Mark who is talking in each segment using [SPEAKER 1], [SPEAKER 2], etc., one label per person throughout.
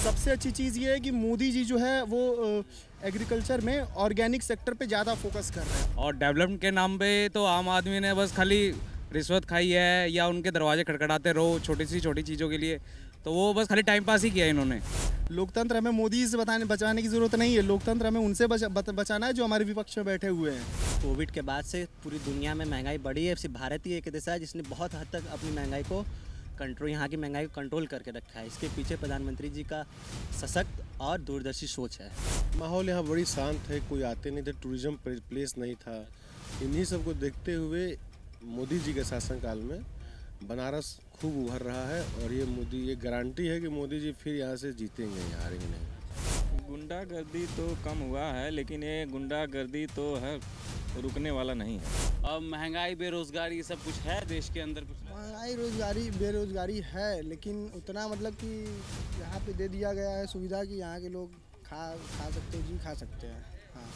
[SPEAKER 1] सबसे अच्छी चीज़ ये है कि मोदी जी जो है वो एग्रीकल्चर में ऑर्गेनिक सेक्टर पे ज़्यादा फोकस कर रहे हैं।
[SPEAKER 2] और डेवलपमेंट के नाम पे तो आम आदमी ने बस खाली रिश्वत खाई है या उनके दरवाजे खटखटाते रहो छोटी चीज़ों के लिए, तो वो बस खाली टाइम पास ही किया इन्होंने।
[SPEAKER 1] लोकतंत्र हमें मोदी से बचाने की ज़रूरत नहीं है, लोकतंत्र हमें उनसे बचाना है जो हमारे विपक्ष में बैठे हुए हैं।
[SPEAKER 3] कोविड के बाद से पूरी दुनिया में महंगाई बढ़ी है, सिर्फ भारत ही एक देश है जिसने बहुत हद तक अपनी महंगाई को यहाँ की महंगाई को कंट्रोल करके रखा है। इसके पीछे प्रधानमंत्री जी का सशक्त और दूरदर्शी सोच है।
[SPEAKER 4] माहौल यहाँ बड़ी शांत है, कोई आते नहीं थे, टूरिज्म प्लेस नहीं था। इन्हीं सब को देखते हुए मोदी जी के शासनकाल में बनारस खूब उभर रहा है और ये गारंटी है कि मोदी जी फिर यहाँ से जीतेंगे, यहाँ हारेंगे नहीं।
[SPEAKER 5] गुंडागर्दी तो कम हुआ है, लेकिन ये गुंडागर्दी तो है रुकने वाला नहीं है।
[SPEAKER 6] अब महंगाई बेरोजगारी सब कुछ है देश के अंदर। कुछ
[SPEAKER 1] महंगाई बेरोजगारी है, लेकिन उतना मतलब कि यहाँ पे दे दिया गया है सुविधा कि यहाँ के लोग खा सकते हैं, खा सकते हैं। हाँ।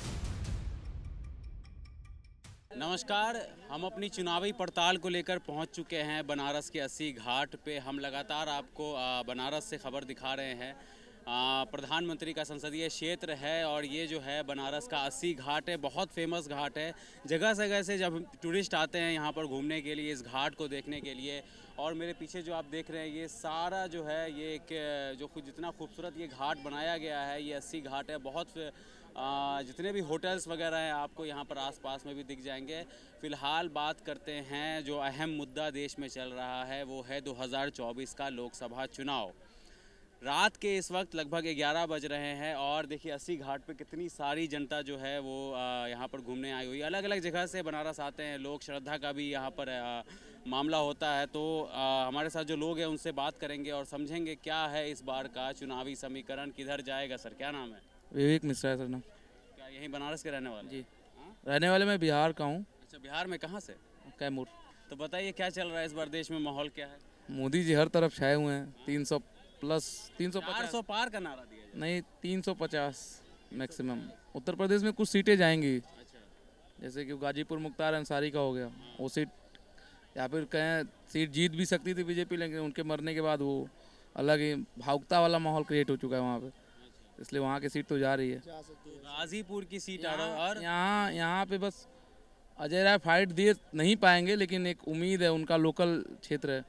[SPEAKER 6] नमस्कार, हम अपनी चुनावी पड़ताल को लेकर पहुंच चुके हैं बनारस के 80 घाट पे। हम लगातार आपको बनारस से खबर दिखा रहे हैं। प्रधानमंत्री का संसदीय क्षेत्र है और ये जो है बनारस का 80 घाट है, बहुत फेमस घाट है। जगह जगह से जब टूरिस्ट आते हैं यहाँ पर घूमने के लिए, इस घाट को देखने के लिए। और मेरे पीछे जो आप देख रहे हैं ये सारा जो है ये एक जो जितना खूबसूरत ये घाट बनाया गया है, ये 80 घाट है। बहुत जितने भी होटल्स वगैरह हैं आपको यहाँ पर आसपास में भी दिख जाएंगे। फ़िलहाल बात करते हैं जो अहम मुद्दा देश में चल रहा है, वो है 2024 का लोकसभा चुनाव। रात के इस वक्त लगभग 11 बज रहे हैं और देखिए 80 घाट पे कितनी सारी जनता जो है वो यहाँ पर घूमने आई हुई है। अलग अलग जगह से बनारस आते हैं लोग, श्रद्धा का भी यहाँ पर मामला होता है। तो हमारे साथ जो लोग हैं उनसे बात करेंगे और समझेंगे क्या है इस बार का चुनावी समीकरण, किधर जाएगा। सर क्या नाम है?
[SPEAKER 2] विवेक मिश्रा है सर नाम।
[SPEAKER 6] क्या यहीं बनारस के रहने वाले? जी।
[SPEAKER 2] रहने वाले मैं बिहार का हूँ।
[SPEAKER 6] अच्छा, बिहार में कहाँ से?
[SPEAKER 2] कैमूर।
[SPEAKER 6] तो बताइए क्या चल रहा है इस बार देश में, माहौल क्या है?
[SPEAKER 2] मोदी जी हर तरफ छाए हुए हैं। 300 प्लस
[SPEAKER 6] 400 पार का नारा दिया
[SPEAKER 2] नहीं 350 मैक्सिमम। उत्तर प्रदेश में कुछ सीटें जाएंगी।
[SPEAKER 6] अच्छा।
[SPEAKER 2] जैसे कि गाजीपुर मुख्तार अंसारी का हो गया, वो सीट, या फिर कहें सीट जीत भी सकती थी बीजेपी, लेकिन उनके मरने के बाद वो अलग ही भावुकता वाला माहौल क्रिएट हो चुका है वहाँ पे, इसलिए वहाँ की सीट तो जा रही है।
[SPEAKER 6] गाजीपुर की सीट आ रहा है और
[SPEAKER 2] यहाँ पे बस अजय राय फाइट दे नहीं पाएंगे, लेकिन एक उम्मीद है, उनका लोकल क्षेत्र है।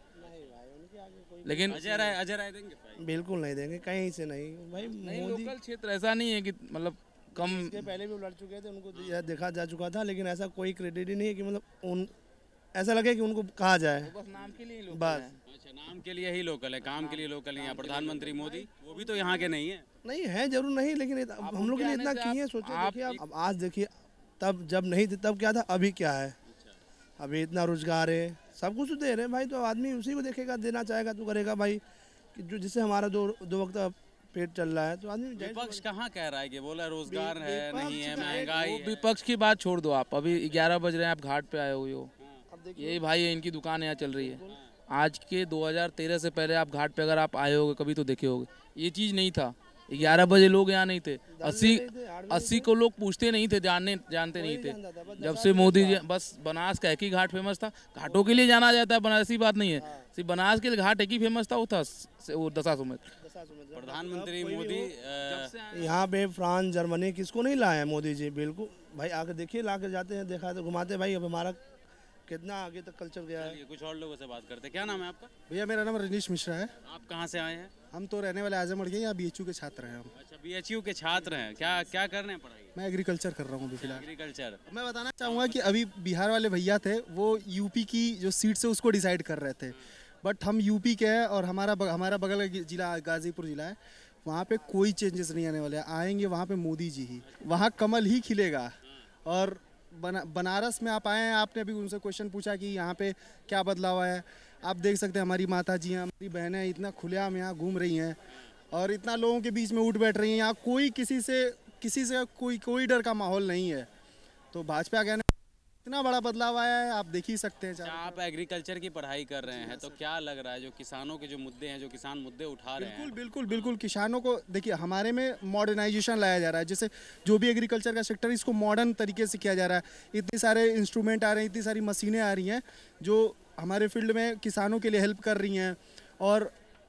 [SPEAKER 2] लेकिन
[SPEAKER 6] अजय राय देंगे?
[SPEAKER 1] बिल्कुल नहीं देंगे, कहीं से नहीं भाई।
[SPEAKER 2] नहीं, लोकल क्षेत्र ऐसा नहीं है कि मतलब कम।
[SPEAKER 1] इसके पहले भी लड़ चुके थे, उनको देखा जा चुका था, लेकिन ऐसा कोई क्रेडिट ही नहीं है कि मतलब ऐसा लगे कि उनको कहा जाए।
[SPEAKER 2] बस नाम के लिए लोकल
[SPEAKER 1] बस।
[SPEAKER 6] अच्छा, नाम के लिए ही लोकल है, काम के लिए लोकल नहीं है। प्रधानमंत्री मोदी वो भी तो यहाँ के नहीं है।
[SPEAKER 1] नहीं है, जरूर नहीं, लेकिन हम लोग ने इतना किए, सोचे देखिए अब आज देखिए, तब जब नहीं थे तब क्या था, अभी क्या है। अभी इतना रोजगार है, सब कुछ दे रहे हैं भाई, तो आदमी उसी को देखेगा, देना चाहेगा तो करेगा भाई, कि जो जिससे हमारा दो वक्त पेट चल रहा है। तो आदमी
[SPEAKER 6] विपक्ष कहाँ कह रहा है कि बोला रोजगार है, नहीं है, महंगाई है।
[SPEAKER 2] विपक्ष की बात छोड़ दो आप, अभी 11 बज रहे हैं, आप घाट पे आए हुए हो। यही भाई है, इनकी दुकान यहाँ चल रही है। आज के 2013 से पहले आप घाट पे अगर आप आए होगे कभी तो देखे होगे, ये चीज़ नहीं था। 11 बजे लोग यहाँ नहीं थे, 80 को लोग पूछते नहीं थे, जानते नहीं थे। जब से मोदी जी, बस बनारस का एक ही घाट फेमस था, घाटों के लिए जाना जाता है, बनारस की बात नहीं है, सिर्फ बनारस के घाट एक ही फेमस था, वो था वो दशाश्वमेध।
[SPEAKER 6] प्रधानमंत्री मोदी
[SPEAKER 1] यहाँ पे फ्रांस, जर्मनी, किसको नहीं लाया है मोदी जी। बिल्कुल भाई, आकर देखिए, ला कर जाते हैं, देखा तो घुमाते भाई। अब हमारा कितना आगे तक कल्चर गया है।
[SPEAKER 6] कुछ और लोगों से बात करते हैं। क्या नाम है आपका?
[SPEAKER 1] भैया मेरा नाम रजनीश मिश्रा है।
[SPEAKER 6] आप कहाँ से आए हैं?
[SPEAKER 1] हम तो रहने वाले आजमगढ़ के, यहाँ BHU के छात्र हैं हम।
[SPEAKER 6] अच्छा, BHU के छात्र हैं। क्या कर रहे हैं पढ़ाई?
[SPEAKER 1] मैं एग्रीकल्चर कर रहा हूँ अभी फिलहाल।
[SPEAKER 6] एग्रीकल्चर।
[SPEAKER 1] मैं बताना चाहूँगा कि अभी बिहार वाले भैया थे, वो यूपी की जो सीट से उसको डिसाइड कर रहे थे, बट हम यूपी के हैं और हमारा बगल का जिला गाजीपुर जिला है, वहाँ पे कोई चेंजेस नहीं आने वाले। आएंगे वहाँ पे मोदी जी ही, वहाँ कमल ही खिलेगा। और बनारस में आप आए हैं, आपने अभी उनसे क्वेश्चन पूछा कि यहाँ पे क्या बदलाव है। आप देख सकते हैं हमारी माता जी हैं, हमारी बहनें इतना खुलेआम यहाँ घूम रही हैं और इतना लोगों के बीच में उठ बैठ रही हैं। यहाँ कोई किसी से कोई डर का माहौल नहीं है। तो भाजपा कहने इतना बड़ा बदलाव आया है, आप देख ही सकते हैं।
[SPEAKER 6] आप एग्रीकल्चर की पढ़ाई कर रहे हैं, तो क्या लग रहा है जो किसानों के जो मुद्दे हैं, जो किसान मुद्दे उठा रहे हैं?
[SPEAKER 1] बिल्कुल किसानों को देखिए, हमारे में मॉडर्नाइजेशन लाया जा रहा है। जैसे जो भी एग्रीकल्चर का सेक्टर है, इसको मॉडर्न तरीके से किया जा रहा है। इतने सारे इंस्ट्रूमेंट आ रहे हैं, इतनी सारी मशीनें आ रही हैं जो हमारे फील्ड में किसानों के लिए हेल्प कर रही हैं। और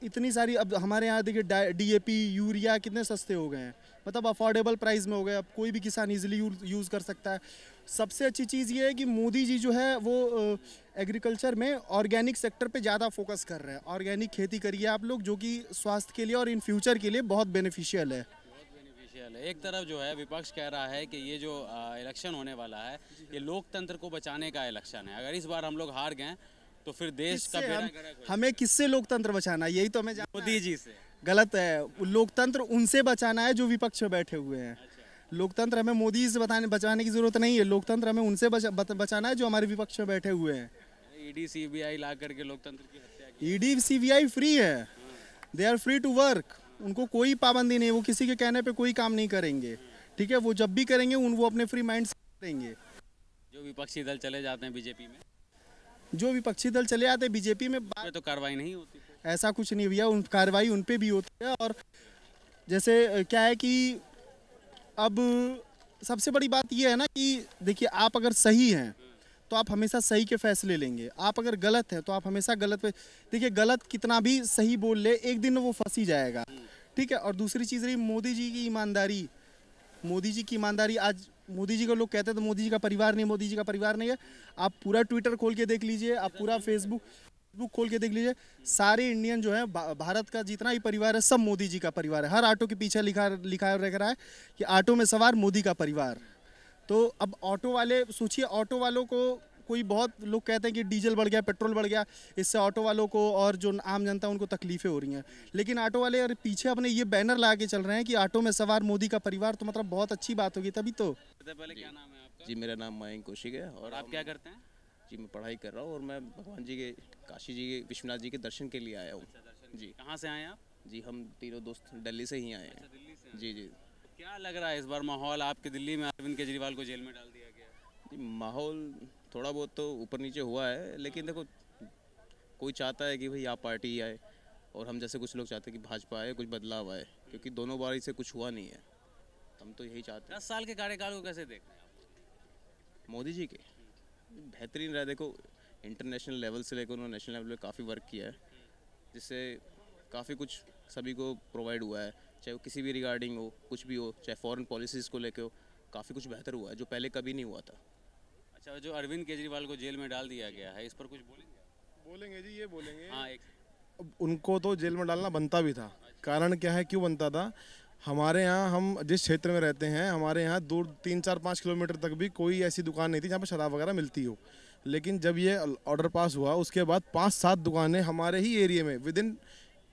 [SPEAKER 1] इतनी सारी, अब हमारे यहाँ देखिए DAP यूरिया कितने सस्ते हो गए हैं, मतलब अफोर्डेबल प्राइस में हो गए, अब कोई भी किसान इजीली यूज़ कर सकता है। सबसे अच्छी चीज़ ये है कि मोदी जी जो है वो एग्रीकल्चर में ऑर्गेनिक सेक्टर पे ज़्यादा फोकस कर रहे हैं। ऑर्गेनिक खेती करिए आप लोग, जो कि स्वास्थ्य के लिए और इन फ्यूचर के लिए बहुत बेनिफिशियल है।
[SPEAKER 6] एक तरफ जो है विपक्ष कह रहा है कि ये जो इलेक्शन होने वाला है ये लोकतंत्र को बचाने का इलेक्शन है, अगर इस बार हम लोग हार गए तो फिर देश का बेड़ा गर्क हो
[SPEAKER 1] हमें किससे लोकतंत्र बचाना है, यही तो हमें जानना है।
[SPEAKER 6] मोदी जी से।
[SPEAKER 1] गलत है, लोकतंत्र उनसे बचाना है जो विपक्ष में बैठे हुए हैं। लोकतंत्र हमें मोदी जी से बचाने की जरूरत नहीं है, लोकतंत्र हमें उनसे बचाना है जो हमारे विपक्ष में बैठे हुए हैं।
[SPEAKER 6] ED CBI ला करके लोकतंत्र की हत्या की।
[SPEAKER 1] ED CBI फ्री है, they are free to work, उनको कोई पाबंदी नहीं है, वो किसी के कहने पे कोई काम नहीं करेंगे, ठीक है। वो जब भी करेंगे वो अपने फ्री माइंड से करेंगे।
[SPEAKER 6] जो विपक्षी दल चले जाते हैं बीजेपी में,
[SPEAKER 1] जो विपक्षी दल चले आते हैं बीजेपी में,
[SPEAKER 6] तो कार्रवाई नहीं होती।
[SPEAKER 1] ऐसा कुछ नहीं भैया, कार्रवाई उन पे भी होती है। और जैसे क्या है कि अब सबसे बड़ी बात यह है ना कि देखिए, आप अगर सही हैं तो आप हमेशा सही के फैसले लेंगे, आप अगर गलत हैं तो आप हमेशा गलत पे। देखिए, गलत कितना भी सही बोल ले, एक दिन वो फंस ही जाएगा, ठीक है। और दूसरी चीज़ रही मोदी जी की ईमानदारी। मोदी जी की ईमानदारी, आज मोदी जी को लोग कहते हैं तो मोदी जी का परिवार नहीं, मोदी जी का परिवार नहीं है। आप पूरा ट्विटर खोल के देख लीजिए, आप पूरा फेसबुक खोल के देख लीजिए, सारे इंडियन जो है, भारत का जितना भी परिवार है सब मोदी जी का परिवार है। हर ऑटो के पीछे लिखा रह रहा है कि ऑटो में सवार मोदी का परिवार। तो अब ऑटो वाले सोचिए, ऑटो वालों को कोई, बहुत लोग कहते हैं कि डीजल बढ़ गया, पेट्रोल बढ़ गया, इससे ऑटो वालों को और जो आम जनता उनको तकलीफें हो रही हैं। लेकिन ऑटो वाले अगर पीछे अपने ये बैनर लगा के चल रहे हैं कि ऑटो में सवार मोदी का परिवार, तो मतलब बहुत अच्छी बात होगी तभी तो।
[SPEAKER 6] पहले क्या नाम है आपका?
[SPEAKER 7] जी, मेरा नाम मयंक कौशिक है। और
[SPEAKER 6] आप क्या करते हैं?
[SPEAKER 7] जी, मैं पढ़ाई कर रहा हूँ और मैं भगवान जी के, काशी जी के, विश्वनाथ जी के दर्शन के लिए आया हूँ। जी।
[SPEAKER 6] कहाँ से आए हैं आप?
[SPEAKER 7] जी, हम तीनों दोस्त दिल्ली से ही आए हैं।
[SPEAKER 6] दिल्ली से।
[SPEAKER 7] जी जी।
[SPEAKER 6] क्या लग रहा है इस बार माहौल आपके दिल्ली में? अरविंद केजरीवाल को जेल में डाल दिया गया।
[SPEAKER 7] जी, माहौल थोड़ा बहुत तो ऊपर नीचे हुआ है, लेकिन देखो, कोई चाहता है कि भाई आप पार्टी आए, और हम जैसे कुछ लोग चाहते हैं कि भाजपा आए, कुछ बदलाव आए, क्योंकि दोनों बार से कुछ हुआ नहीं है। हम तो यही चाहते हैं।
[SPEAKER 6] 10 साल के कार्यकाल को कैसे देख रहे हैं आप?
[SPEAKER 7] मोदी जी के बेहतरीन रहा। देखो, इंटरनेशनल लेवल से लेकर उन्होंने नेशनल लेवल पे काफ़ी वर्क किया है, जिससे काफ़ी कुछ सभी को प्रोवाइड हुआ है, चाहे वो किसी भी रिगार्डिंग हो, कुछ भी हो, चाहे फॉरेन पॉलिसीज़ को लेकर हो, काफ़ी कुछ बेहतर हुआ है जो पहले कभी नहीं हुआ था।
[SPEAKER 6] अच्छा, जो अरविंद केजरीवाल को जेल में डाल दिया गया है, इस पर कुछ
[SPEAKER 4] बोलेंगे जी, ये बोलेंगे।
[SPEAKER 6] हाँ, एक
[SPEAKER 4] उनको तो जेल में डालना बनता भी था। कारण क्या है, क्यों बनता था? हमारे यहाँ, हम जिस क्षेत्र में रहते हैं, हमारे यहाँ दूर 3-4-5 किलोमीटर तक भी कोई ऐसी दुकान नहीं थी जहाँ पर शराब वगैरह मिलती हो। लेकिन जब ये ऑर्डर पास हुआ, उसके बाद 5-7 दुकानें हमारे ही एरिया में, विद इन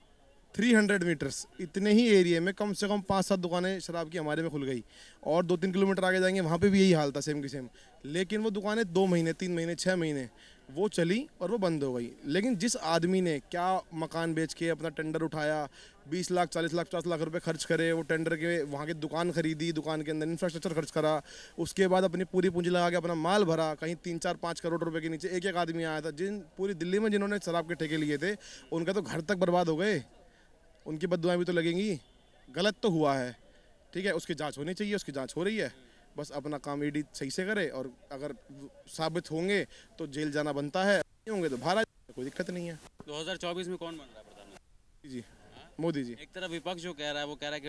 [SPEAKER 4] 300 मीटर्स, इतने ही एरिया में कम से कम 5-7 दुकानें शराब की हमारे में खुल गई। और 2-3 किलोमीटर आगे जाएंगे, वहाँ पे भी यही हाल था, सेम की सेम। लेकिन वो दुकानें 2 महीने, 3 महीने, 6 महीने वो चली और वो बंद हो गई। लेकिन जिस आदमी ने क्या मकान बेच के अपना टेंडर उठाया, 20 लाख, 40 लाख, 50 लाख रुपए खर्च करे, वो टेंडर के वहाँ की दुकान खरीदी, दुकान के अंदर इंफ्रास्ट्रक्चर खर्च करा, उसके बाद अपनी पूरी पूंजी लगा के अपना माल भरा, कहीं 3-4-5 करोड़ रुपए के नीचे एक एक आदमी आया था। पूरी दिल्ली में जिन्होंने शराब के ठेके लिए थे, उनका तो घर तक बर्बाद हो गए। उनकी बददुआएं भी तो लगेंगी। गलत तो हुआ है, ठीक है, उसकी जांच होनी चाहिए, उसकी जांच हो रही है। बस अपना काम ED सही से करे, और अगर साबित होंगे तो जेल जाना बनता है, नहीं होंगे तो बाहर आ जाए, कोई दिक्कत नहीं है।
[SPEAKER 6] 2024 में कौन बन रहा है प्रधानमंत्री?
[SPEAKER 4] जी, मोदी जी।
[SPEAKER 6] एक तरफ विपक्ष जो कह रहा है वो कह रहा है कि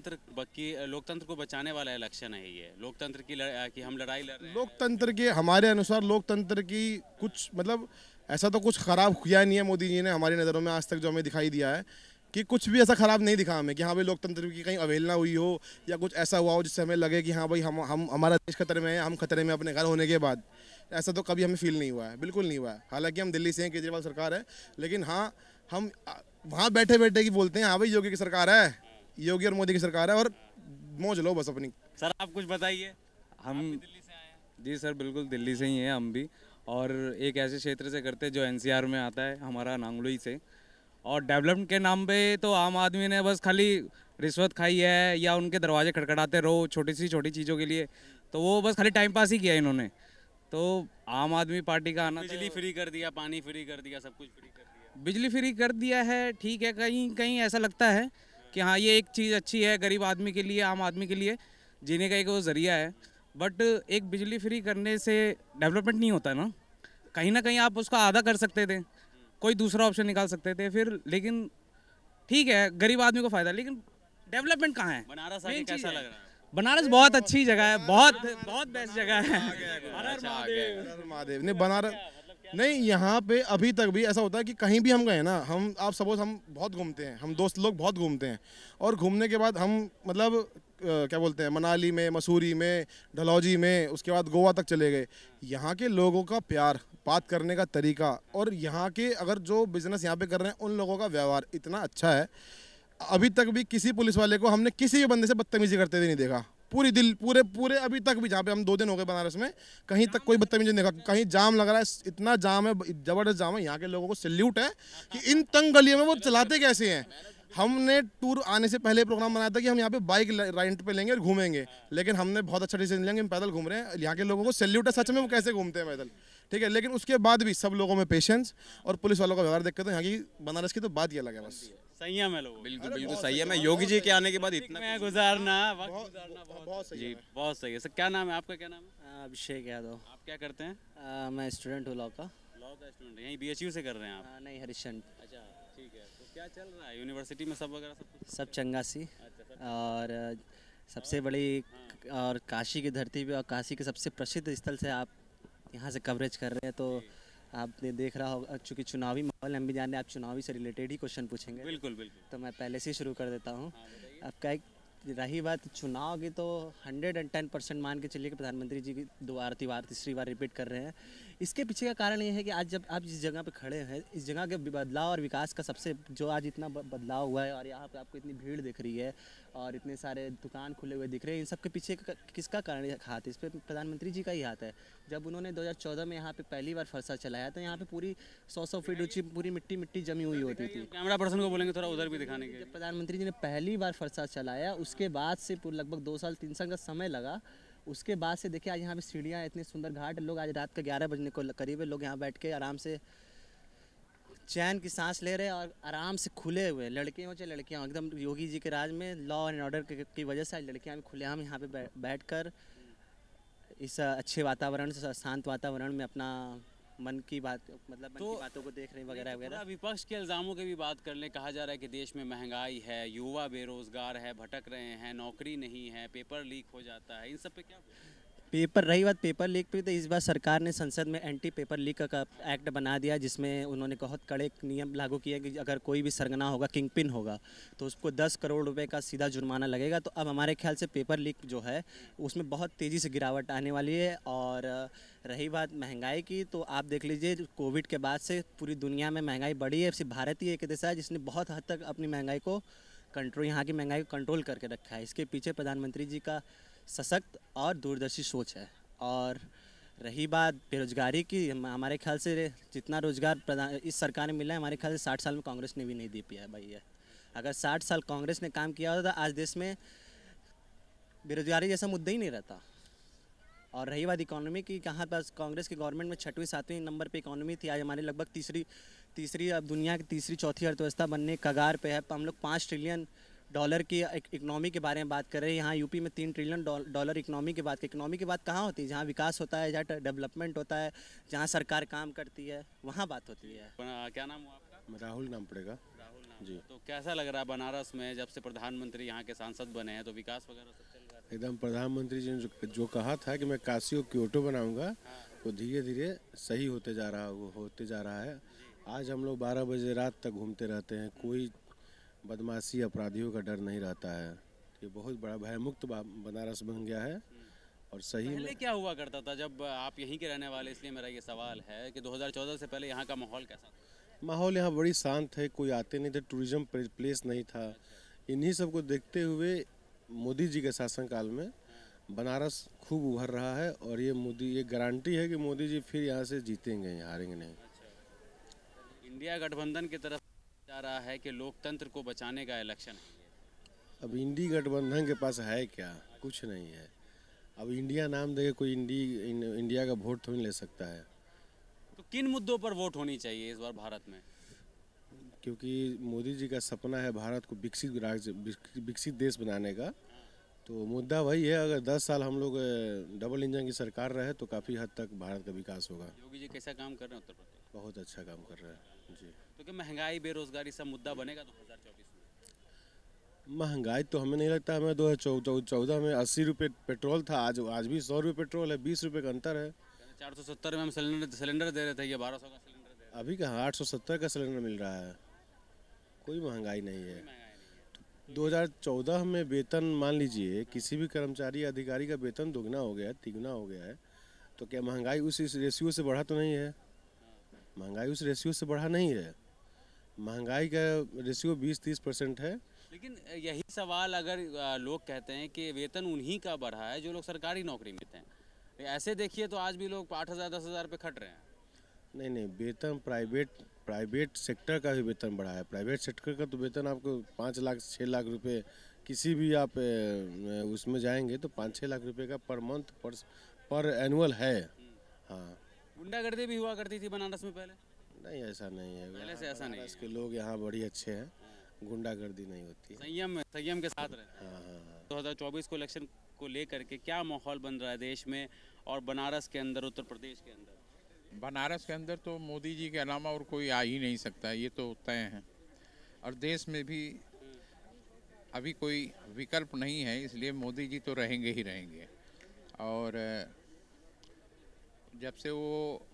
[SPEAKER 6] लोकतंत्र को बचाने वाला इलेक्शन है ये, लोकतंत्र की हम लड़ाई लड़ रहे हैं।
[SPEAKER 4] लोकतंत्र के, हमारे अनुसार लोकतंत्र की कुछ, मतलब ऐसा तो कुछ खराब किया नहीं है मोदी जी ने हमारी नज़रों में आज तक, जो हमें दिखाई दिया है कि कुछ भी ऐसा खराब नहीं दिखा हमें कि हाँ भाई लोकतंत्र की कहीं अवहेलना हुई हो, या कुछ ऐसा हुआ हो जिससे हमें लगे कि हाँ भाई हम हमारा देश खतरे में है, हम खतरे में अपने घर होने के बाद। ऐसा तो कभी हमें फील नहीं हुआ है, बिल्कुल नहीं हुआ है। हालांकि हम दिल्ली से हैं, केजरीवाल सरकार है, लेकिन हाँ, हम वहाँ बैठे बैठे की बोलते हैं हाँ भाई योगी की सरकार है, योगी और मोदी की सरकार है, और मौज लो बस अपनी।
[SPEAKER 6] सर, आप कुछ बताइए।
[SPEAKER 5] हम
[SPEAKER 6] दिल्ली से आए हैं?
[SPEAKER 5] जी सर, बिल्कुल दिल्ली से ही हैं हम भी, और एक ऐसे क्षेत्र से करते हैं जो NCR में आता है, हमारा नांगलोई से। और डेवलपमेंट के नाम पे तो आम आदमी ने बस खाली रिश्वत खाई है, या उनके दरवाजे खटखटाते रहो छोटी चीज़ों के लिए, तो वो बस खाली टाइम पास ही किया इन्होंने। तो आम आदमी पार्टी का आना,
[SPEAKER 6] बिजली फ्री कर दिया, पानी फ्री कर दिया, सब कुछ फ्री कर दिया।
[SPEAKER 5] बिजली फ्री कर दिया है, ठीक है, कहीं कहीं ऐसा लगता है कि हाँ ये एक चीज़ अच्छी है गरीब आदमी के लिए, आम आदमी के लिए जीने का एक वो ज़रिया है। बट एक बिजली फ्री करने से डेवलपमेंट नहीं होता ना, कहीं ना कहीं आप उसका आधा कर सकते थे, कोई दूसरा ऑप्शन निकाल सकते थे फिर। लेकिन ठीक है, गरीब आदमी को फायदा, लेकिन डेवलपमेंट कहाँ है?
[SPEAKER 6] बनारस आके
[SPEAKER 5] Main चीज़
[SPEAKER 6] कैसा
[SPEAKER 5] है।
[SPEAKER 6] लग रहा है?
[SPEAKER 5] बनारस बहुत अच्छी जगह है, बहुत बहुत बेस्ट जगह है।
[SPEAKER 6] अच्छा, आ गए।
[SPEAKER 8] महादेव नहीं बनारस नहीं, यहाँ पे अभी तक भी ऐसा होता है कि कहीं भी हम गए ना, हम आप सपोज हम बहुत घूमते हैं, हम दोस्त लोग बहुत घूमते हैं, और घूमने के बाद हम मतलब क्या बोलते हैं, मनाली में, मसूरी में, डलहौजी में, उसके बाद गोवा तक चले गए। यहाँ के लोगों का प्यार, बात करने का तरीका, और यहाँ के अगर जो बिजनेस यहाँ पे कर रहे हैं उन लोगों का व्यवहार इतना अच्छा है। अभी तक भी किसी पुलिस वाले को हमने किसी भी बंदे से बदतमीजी करते हुए नहीं देखा। पूरे अभी तक भी, जहाँ पे हम 2 दिन हो गए बनारस में, कहीं तक कोई बदतमीजी नहीं देखा। कहीं जाम लग रहा है, इतना जाम है, जबरदस्त जाम है। यहाँ के लोगों को सैल्यूट है कि इन तंग गलियों में वो चलाते कैसे हैं। हमने टूर आने से पहले प्रोग्राम बनाया था कि हम यहाँ पे बाइक रेंट पे लेंगे और घूमेंगे, लेकिन हमने बहुत अच्छा डिसीजन लिया कि हम पैदल घूम रहे हैं। यहाँ के लोगों को सैल्यूट है, सच में वो कैसे घूमते हैं पैदल, ठीक है। लेकिन उसके बाद भी सब लोगों में पेशेंस और पुलिस वालों का व्यवहार देखते तो यहाँ की बनारस की तो बात ही अलग है। बस
[SPEAKER 6] संयम है लोगों।
[SPEAKER 7] बिल्कुल बिल्कुल सही है। मैं योगी जी के आने के बाद इतना
[SPEAKER 6] में गुजारना, वक्त गुजारना
[SPEAKER 8] बहुत सही
[SPEAKER 6] जी, बहुत सही है। सर क्या नाम है आपका? क्या नाम है?
[SPEAKER 3] अभिषेक यादव।
[SPEAKER 6] आप क्या करते हैं?
[SPEAKER 3] मैं स्टूडेंट हूँ लॉ का।
[SPEAKER 6] लॉ का स्टूडेंट, यहीं बीएचयू से कर रहे हैं आप?
[SPEAKER 3] नहीं, हरिश्चंद।
[SPEAKER 6] अच्छा, ठीक है। तो क्या चल रहा है यूनिवर्सिटी में, सब वगैरह सब कुछ?
[SPEAKER 3] सब चंगा सी। और सबसे बड़ी और काशी की धरती पे और काशी के सबसे प्रसिद्ध स्थल से आप यहाँ से कवरेज कर रहे हैं, तो आपने देख रहा होगा, चूँकि चुनावी माहौल हम भी जान रहे हैं, आप चुनावी से रिलेटेड ही क्वेश्चन पूछेंगे।
[SPEAKER 6] बिल्कुल बिल्कुल।
[SPEAKER 3] तो मैं पहले से ही शुरू कर देता हूँ। आपका एक रही बात चुनाव की, तो 110% मान के चलिए कि प्रधानमंत्री जी की तीसरी बार रिपीट कर रहे हैं। इसके पीछे का कारण ये है कि आज जब आप जिस जगह पे खड़े हैं, इस जगह के बदलाव और विकास का सबसे जो आज इतना बदलाव हुआ है, और यहाँ पे आपको इतनी भीड़ दिख रही है और इतने सारे दुकान खुले हुए दिख रहे हैं, इन सब के पीछे किसका कारण हाथ है? इस पर प्रधानमंत्री जी का ही हाथ है। जब उन्होंने 2014 में यहाँ पे पहली बार फरसा चलाया, तो यहाँ पे पूरी 100 फीट ऊँची पूरी मिट्टी जमी हुई होती थी।
[SPEAKER 6] कैमरा पर्सन को बोलेंगे थोड़ा उधर भी दिखाने के।
[SPEAKER 3] जब प्रधानमंत्री जी ने पहली बार फरसा चलाया, उसके बाद से लगभग 2 साल 3 साल का समय लगा। उसके बाद से देखिए आज यहाँ पे सीढ़ियाँ, इतने सुंदर घाट, लोग आज रात का 11 बजने को करीब है, लोग यहाँ बैठ के आराम से चैन की सांस ले रहे हैं और आराम से खुले हुए, लड़के हो चाहे लड़कियाँ हो, एकदम योगी जी के राज में लॉ एंड ऑर्डर की वजह से आज लड़कियाँ भी खुलेआम यहाँ पे बैठकर इस अच्छे वातावरण से, शांत वातावरण में अपना मन की बातों को देख रहे वगैरह वगैरह।
[SPEAKER 6] विपक्ष के इल्ज़ामों की भी बात कर लें, कहा जा रहा है कि देश में महंगाई है, युवा बेरोजगार है, भटक रहे हैं, नौकरी नहीं है, पेपर लीक हो जाता है, इन सब पे क्या?
[SPEAKER 3] रही बात पेपर लीक पे, तो इस बार सरकार ने संसद में एंटी पेपर लीक का एक्ट बना दिया, जिसमें उन्होंने बहुत कड़े नियम लागू किए कि अगर कोई भी सरगना होगा, किंग पिन होगा, तो उसको 10 करोड़ रुपए का सीधा जुर्माना लगेगा। तो अब हमारे ख्याल से पेपर लीक जो है उसमें बहुत तेज़ी से गिरावट आने वाली है। और रही बात महंगाई की, तो आप देख लीजिए कोविड के बाद से पूरी दुनिया में महंगाई बढ़ी है। सिर्फ भारत ही एक देश है जिसने बहुत हद तक अपनी महंगाई को यहाँ की महंगाई को कंट्रोल करके रखा है। इसके पीछे प्रधानमंत्री जी का सशक्त और दूरदर्शी सोच है। और रही बात बेरोजगारी की, हमारे ख्याल से जितना रोजगार इस सरकार ने मिला है, हमारे ख्याल से 60 साल में कांग्रेस ने भी नहीं दे पाया भाई है। अगर 60 साल कांग्रेस ने काम किया होता तो आज देश में बेरोजगारी जैसा मुद्दा ही नहीं रहता। और रही बात इकोनॉमी की, कहाँ पास कांग्रेस की गवर्नमेंट में 6वें 7वें नंबर पे इकोनॉमी थी, आज हमारी लगभग तीसरी अब दुनिया की तीसरी चौथी अर्थव्यवस्था बनने कगार पे है। हम लोग $5 ट्रिलियन की इकनॉमी के बारे में बात कर रहे हैं। यहाँ यूपी में $3 ट्रिलियन इकनॉमी की बात। इकनॉमी की बात कहाँ होती है? जहाँ विकास होता है, जहाँ डेवलपमेंट होता है, जहाँ सरकार काम करती है, वहाँ बात होती है।
[SPEAKER 6] क्या नाम हुआ आपका?
[SPEAKER 4] राहुल नाम पड़ेगा।
[SPEAKER 6] राहुल नाम
[SPEAKER 4] जी।
[SPEAKER 6] तो कैसा लग रहा है बनारस में जब से प्रधानमंत्री यहाँ के सांसद बने हैं, तो विकास वगैरह सब चल रहा है?
[SPEAKER 4] एकदम प्रधानमंत्री जी ने जो कहा था कि मैं काशी को क्योटो बनाऊंगा, वो धीरे धीरे सही होते जा रहा है। आज हम लोग 12 बजे रात तक घूमते रहते हैं, कोई बदमाशी अपराधियों का डर नहीं रहता है। ये बहुत बड़ा भयमुक्त बनारस बन गया है। और सही
[SPEAKER 6] पहले
[SPEAKER 4] में
[SPEAKER 6] क्या हुआ करता था? जब आप यहीं के रहने वाले, इसलिए मेरा ये सवाल है कि 2014 से पहले यहाँ का माहौल कैसा था?
[SPEAKER 4] माहौल यहाँ बड़ी शांत है, कोई आते नहीं थे, टूरिज्म प्लेस नहीं था। इन्हीं सब को देखते हुए मोदी जी के शासनकाल में बनारस खूब उभर रहा है। और ये गारंटी है कि मोदी जी फिर यहाँ से जीतेंगे, हारेंगे नहीं।
[SPEAKER 6] इंडिया गठबंधन की तरफ जा रहा है कि लोकतंत्र को बचाने का इलेक्शन है।
[SPEAKER 4] अब इंडी गठबंधन के पास है क्या? कुछ नहीं है। अब इंडिया नाम देके कोई इंडिया का वोट थोड़ी ले सकता है।
[SPEAKER 6] तो किन मुद्दों पर वोट होनी चाहिए इस बार भारत में?
[SPEAKER 4] क्योंकि मोदी जी का सपना है भारत को विकसित देश बनाने का। तो मुद्दा वही है, अगर 10 साल हम लोग डबल इंजन की सरकार रहे तो काफ़ी हद तक भारत का विकास होगा।
[SPEAKER 6] योगी जी कैसा काम कर रहे हैं उत्तर प्रदेश?
[SPEAKER 4] बहुत अच्छा काम कर रहे हैं जी।
[SPEAKER 6] तो क्योंकि महंगाई बेरोजगारी सब मुद्दा बनेगा 2024 में।
[SPEAKER 4] महंगाई तो हमें नहीं लगता, हमें 2014 में 80 रुपये पेट्रोल था, आज भी 100 रुपये पेट्रोल है, 20 रुपये का अंतर है।
[SPEAKER 6] 470 में हम सिलेंडर दे रहे थे, ये 1200 का सिलेंडर दे रहे
[SPEAKER 4] अभी कहाँ 870 का सिलेंडर मिल रहा है, कोई महंगाई नहीं है। 2014 में वेतन मान लीजिए किसी भी कर्मचारी अधिकारी का वेतन दोगुना हो गया है, तिगुना हो गया है, तो क्या महंगाई उस रेशियो से बढ़ा तो नहीं है? महंगाई उस रेशियो से बढ़ा नहीं है। महंगाई का रेशियो 20-30% है।
[SPEAKER 6] लेकिन यही सवाल अगर लोग कहते हैं कि वेतन उन्हीं का बढ़ा है जो लोग सरकारी नौकरी में थे, ऐसे देखिए तो आज भी लोग 8,000 10,000 पे खट रहे हैं।
[SPEAKER 4] नहीं, वेतन प्राइवेट सेक्टर का भी वेतन बढ़ा है। प्राइवेट सेक्टर का तो वेतन आपको 5 लाख 6 लाख रुपए, किसी भी आप उसमें जाएंगे तो 5-6 लाख रुपए का पर मंथ पर एनुअल है। हाँ,
[SPEAKER 6] गुंडागर्दी भी हुआ करती थी बनारस में पहले?
[SPEAKER 4] नहीं, ऐसा नहीं है।
[SPEAKER 6] पहले से ऐसा नहीं है।
[SPEAKER 4] बनारस के लोग यहाँ बड़ी अच्छे हैं, गुंडागर्दी नहीं होती है।
[SPEAKER 6] संयम के साथ रहे।
[SPEAKER 4] हाँ।
[SPEAKER 6] 2024 को इलेक्शन को लेकर के क्या माहौल बन रहा है देश में और बनारस के अंदर, उत्तर प्रदेश के अंदर?
[SPEAKER 9] बनारस के अंदर तो मोदी जी के अलावा और कोई आ ही नहीं सकता, ये तो तय है। और देश में भी अभी कोई विकल्प नहीं है, इसलिए मोदी जी तो रहेंगे ही रहेंगे। और जब से वो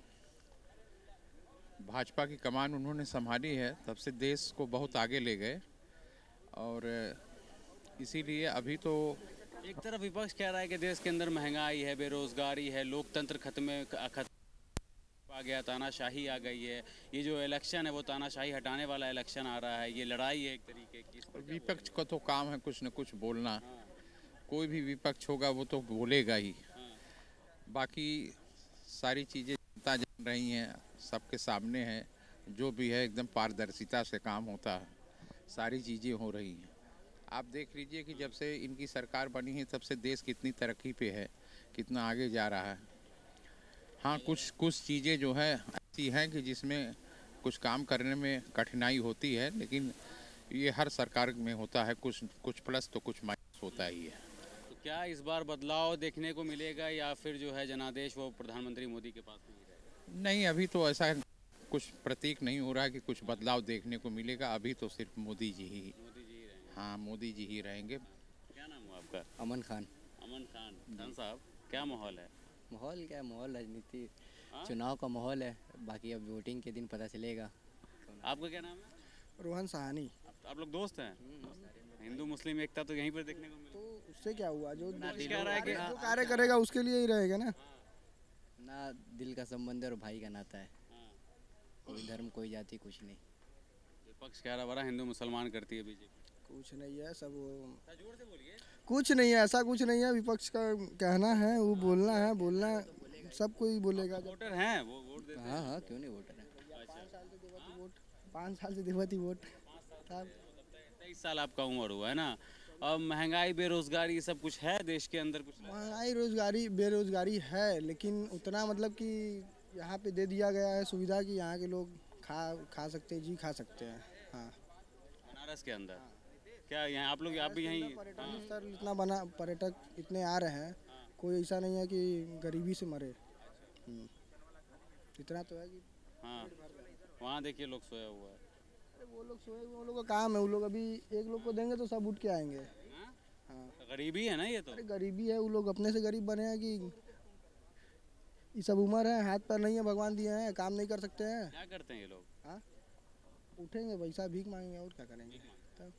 [SPEAKER 9] भाजपा की कमान उन्होंने संभाली है, तब से देश को बहुत आगे ले गए। और इसीलिए अभी तो
[SPEAKER 6] एक तरफ विपक्ष कह रहा है कि देश के अंदर महंगाई है, बेरोजगारी है, लोकतंत्र खत्म आ गया, तानाशाही आ गई है, ये जो इलेक्शन है वो तानाशाही हटाने वाला इलेक्शन आ रहा है, ये लड़ाई है एक तरीके की।
[SPEAKER 9] विपक्ष का तो काम है कुछ न कुछ बोलना। कोई भी विपक्ष होगा वो तो बोलेगा ही। बाकी सारी चीज़ें जनता जान रही हैं, सबके सामने है, जो भी है एकदम पारदर्शिता से काम होता है, सारी चीज़ें हो रही हैं। आप देख लीजिए कि जब से इनकी सरकार बनी है तब से देश कितनी तरक्की पे है, कितना आगे जा रहा है। हाँ, कुछ चीज़ें जो है ऐसी हैं कि जिसमें कुछ काम करने में कठिनाई होती है, लेकिन ये हर सरकार में होता है, कुछ प्लस तो कुछ माइनस होता ही है।
[SPEAKER 6] तो क्या इस बार बदलाव देखने को मिलेगा या फिर जो है जनादेश वो प्रधानमंत्री मोदी के पास नहीं रहेगा?
[SPEAKER 9] नहीं, अभी तो ऐसा कुछ प्रतीक नहीं हो रहा है कि कुछ बदलाव देखने को मिलेगा। अभी तो सिर्फ मोदी जी ही रहेंगे। हाँ, मोदी जी ही रहेंगे।
[SPEAKER 6] क्या नाम हुआ आपका?
[SPEAKER 3] अमन खान।
[SPEAKER 6] अमन खान साहब, क्या माहौल है?
[SPEAKER 3] माहौल क्या माहौल, राजनीति चुनाव का माहौल है, बाकी अब वोटिंग के दिन पता चलेगा।
[SPEAKER 6] आपका क्या नाम है?
[SPEAKER 1] रोहन सहानी।
[SPEAKER 6] आप लोग दोस्त हैं? हिंदू मुस्लिम एकता तो यहीं पर देखने को मिली।
[SPEAKER 1] तो उससे क्या हुआ, जो
[SPEAKER 6] कह रहा है कि
[SPEAKER 1] जो कार्य करेगा उसके लिए ही रहेगा ना।
[SPEAKER 3] ना दिल का संबंध और भाई का नाता है, कोई धर्म कोई जाति कुछ नहीं।
[SPEAKER 6] विपक्ष कह रहा बड़ा हिंदू मुसलमान करती है बीजेपी।
[SPEAKER 1] कुछ नहीं है, सब
[SPEAKER 6] जोर से बोलिए।
[SPEAKER 1] कुछ नहीं है, ऐसा कुछ नहीं है। विपक्ष का कहना है, वो बोलना सब कोई बोलेगा।
[SPEAKER 6] वोटर हैं वो, वोट देते हैं।
[SPEAKER 3] हाँ, क्यों नहीं वोटर है।
[SPEAKER 1] 5 साल से देवती वोट।
[SPEAKER 6] 23 साल आपका उम्र हुआ है ना। अब महंगाई बेरोजगारी सब कुछ है देश के अंदर, कुछ
[SPEAKER 1] महंगाई बेरोजगारी है, लेकिन उतना मतलब कि यहाँ पे दे दिया गया है सुविधा कि यहाँ के लोग खा सकते हैं, खा सकते हैं। हाँ,
[SPEAKER 6] बनारस के अंदर क्या यहाँ आप भी यहीं
[SPEAKER 1] पर्यटन स्थल इतना बना, पर्यटक इतने आ रहे हैं, कोई ऐसा नहीं है कि गरीबी से मरे। इतना तो है कि
[SPEAKER 6] हाँ, वहाँ देखिए लोग सोया हुआ है।
[SPEAKER 1] अरे वो लोग सोए, वो लोग का काम है, वो लोग अभी एक लोग को देंगे तो सब उठ के आएंगे। हाँ,
[SPEAKER 6] गरीबी है ना ये तो।
[SPEAKER 1] अरे गरीबी है, वो लोग अपने से गरीब बने हैं कि ये सब उम्र है, हाथ पैर नहीं है, भगवान दिए हैं, काम नहीं कर सकते हैं।
[SPEAKER 6] क्या करते हैं ये लोग?
[SPEAKER 1] हाँ, उठेंगे पैसा भीख मांगेंगे और क्या करेंगे। तब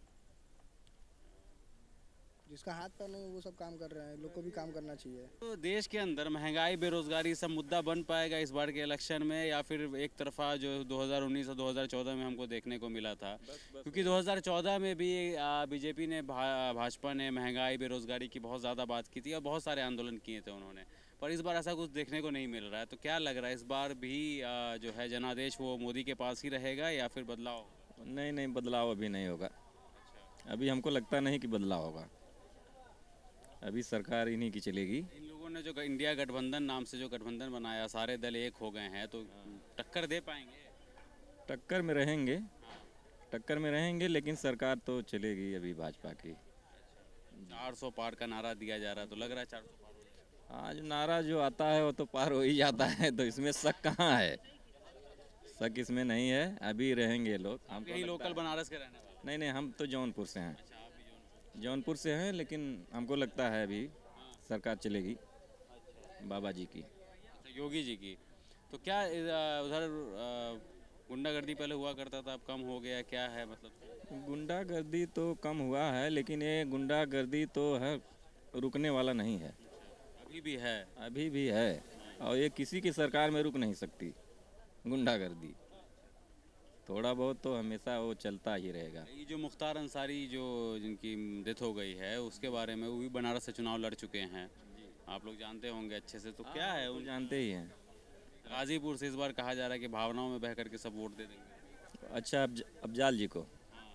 [SPEAKER 1] जिसका हाथ पैर नहीं है वो सब काम कर रहे हैं, लोग को भी काम करना चाहिए।
[SPEAKER 6] तो देश के अंदर महंगाई बेरोजगारी सब मुद्दा बन पाएगा इस बार के इलेक्शन में, या फिर एक तरफा जो 2019 और 2014 में हमको देखने को मिला था? क्योंकि 2014 में भी बीजेपी ने भाजपा ने महंगाई बेरोजगारी की बहुत ज़्यादा बात की थी और बहुत सारे आंदोलन किए थे उन्होंने, पर इस बार ऐसा कुछ देखने को नहीं मिल रहा है। तो क्या लग रहा है इस बार भी जो है जनादेश वो मोदी के पास ही रहेगा या फिर बदलाव?
[SPEAKER 10] नहीं, बदलाव अभी नहीं होगा। अभी हमको लगता नहीं कि बदलाव होगा, अभी सरकार इन्हीं की चलेगी।
[SPEAKER 6] इन लोगों ने जो इंडिया गठबंधन नाम से जो गठबंधन बनाया, सारे दल एक हो गए हैं, तो टक्कर दे पाएंगे?
[SPEAKER 10] टक्कर में रहेंगे, लेकिन सरकार तो चलेगी अभी भाजपा की।
[SPEAKER 6] 400 पार का नारा दिया जा रहा है, तो लग रहा है 400 पार हो जाएगा।
[SPEAKER 10] हाँ, जो नारा जो आता है वो तो पार हो ही जाता है, तो इसमें शक कहाँ है। शक इसमें नहीं है, अभी रहेंगे लोग।
[SPEAKER 6] आप
[SPEAKER 10] हमको
[SPEAKER 6] यही
[SPEAKER 10] लगता
[SPEAKER 6] लोकल
[SPEAKER 10] है-
[SPEAKER 6] बनारस के रहने वाले?
[SPEAKER 10] नहीं नहीं, हम तो जौनपुर से हैं।
[SPEAKER 6] अच्छा, आप भी जौनपुर।
[SPEAKER 10] जौनपुर से हैं, लेकिन हमको लगता है अभी सरकार चलेगी बाबा जी की।
[SPEAKER 6] अच्छा, योगी जी की। तो क्या उधर गुंडागर्दी पहले हुआ करता था, अब कम हो गया, क्या है मतलब?
[SPEAKER 10] गुंडागर्दी तो कम हुआ है, लेकिन ये गुंडागर्दी तो है रुकने वाला नहीं है।
[SPEAKER 6] अभी भी है?
[SPEAKER 10] अभी भी है, और ये किसी की सरकार में रुक नहीं सकती गुंडागर्दी। थोड़ा बहुत तो हमेशा वो चलता ही रहेगा।
[SPEAKER 6] ये जो मुख्तार अंसारी जो जिनकी डेथ हो गई है, उसके बारे में, वो भी बनारस से चुनाव लड़ चुके हैं, आप लोग जानते होंगे अच्छे से। तो क्या है,
[SPEAKER 10] वो जानते ही हैं।
[SPEAKER 6] गाजीपुर से इस बार कहा जा रहा है कि भावनाओं में बह करके सब वोट दे देंगे।
[SPEAKER 10] अच्छा, अफजाल जी को?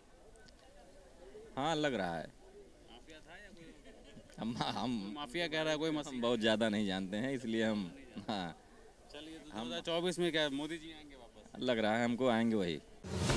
[SPEAKER 10] हाँ, लग रहा है।
[SPEAKER 6] माफिया था या कोई?
[SPEAKER 10] हम
[SPEAKER 6] माफिया कह रहा है, कोई
[SPEAKER 10] हम
[SPEAKER 6] मसला?
[SPEAKER 10] बहुत ज़्यादा नहीं जानते हैं, इसलिए हम, हाँ,
[SPEAKER 6] चलिए, तो 2024 में क्या मोदी जी आएंगे वापस?
[SPEAKER 10] लग रहा है हमको आएंगे वही।